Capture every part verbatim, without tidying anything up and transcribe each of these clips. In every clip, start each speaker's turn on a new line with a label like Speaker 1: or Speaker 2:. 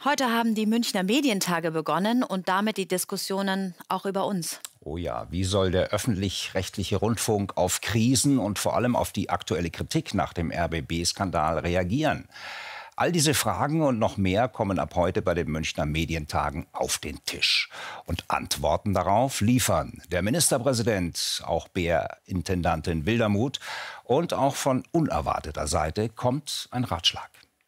Speaker 1: Heute haben die Münchner Medientage begonnen und damit die Diskussionen auch über uns.
Speaker 2: Oh ja, wie soll der öffentlich-rechtliche Rundfunk auf Krisen und vor allem auf die aktuelle Kritik nach dem R B B-Skandal reagieren? All diese Fragen und noch mehr kommen ab heute bei den Münchner Medientagen auf den Tisch. Und Antworten darauf liefern der Ministerpräsident, auch B R-Intendantin Wildermuth, und auch von unerwarteter Seite kommt ein Ratschlag.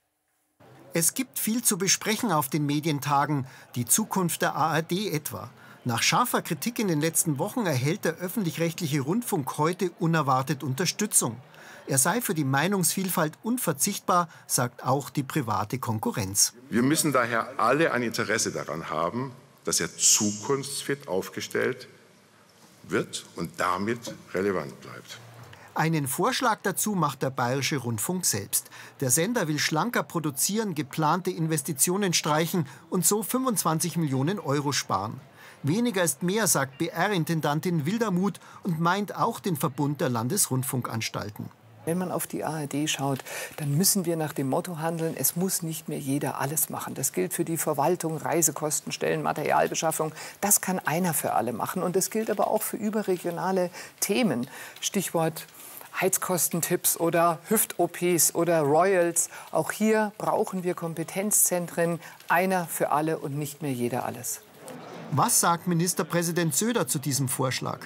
Speaker 3: Es gibt viel zu besprechen auf den Medientagen, die Zukunft der A R D etwa. Nach scharfer Kritik in den letzten Wochen erhält der öffentlich-rechtliche Rundfunk heute unerwartet Unterstützung. Er sei für die Meinungsvielfalt unverzichtbar, sagt auch die private Konkurrenz.
Speaker 4: Wir müssen daher alle ein Interesse daran haben, dass er zukunftsfit aufgestellt wird und damit relevant bleibt.
Speaker 3: Einen Vorschlag dazu macht der Bayerische Rundfunk selbst. Der Sender will schlanker produzieren, geplante Investitionen streichen und so fünfundzwanzig Millionen Euro sparen. Weniger ist mehr, sagt B R-Intendantin Wildermuth und meint auch den Verbund der Landesrundfunkanstalten.
Speaker 5: Wenn man auf die A R D schaut, dann müssen wir nach dem Motto handeln, es muss nicht mehr jeder alles machen. Das gilt für die Verwaltung, Reisekostenstellen, Materialbeschaffung. Das kann einer für alle machen. Und das gilt aber auch für überregionale Themen. Stichwort Heizkostentipps oder Hüft-O Ps oder Royals. Auch hier brauchen wir Kompetenzzentren, einer für alle und nicht mehr jeder alles.
Speaker 3: Was sagt Ministerpräsident Söder zu diesem Vorschlag?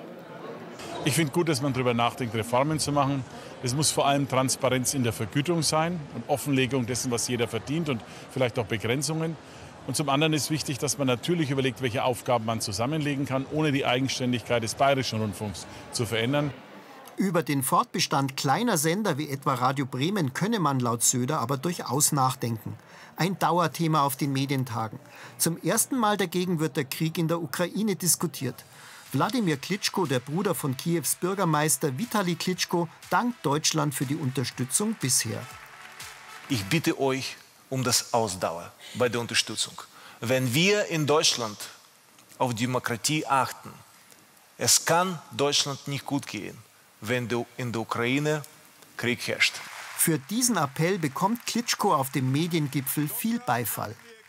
Speaker 6: Ich finde gut, dass man darüber nachdenkt, Reformen zu machen. Es muss vor allem Transparenz in der Vergütung sein und Offenlegung dessen, was jeder verdient und vielleicht auch Begrenzungen. Und zum anderen ist wichtig, dass man natürlich überlegt, welche Aufgaben man zusammenlegen kann, ohne die Eigenständigkeit des Bayerischen Rundfunks zu verändern.
Speaker 3: Über den Fortbestand kleiner Sender wie etwa Radio Bremen könne man laut Söder aber durchaus nachdenken. Ein Dauerthema auf den Medientagen. Zum ersten Mal dagegen wird der Krieg in der Ukraine diskutiert. Wladimir Klitschko, der Bruder von Kiews Bürgermeister Vitali Klitschko, dankt Deutschland für die Unterstützung bisher.
Speaker 7: Ich bitte euch um das Ausdauer bei der Unterstützung. Wenn wir in Deutschland auf Demokratie achten, es kann Deutschland nicht gut gehen, wenn in der Ukraine Krieg herrscht.
Speaker 3: Für diesen Appell bekommt Klitschko auf dem Mediengipfel viel Beifall.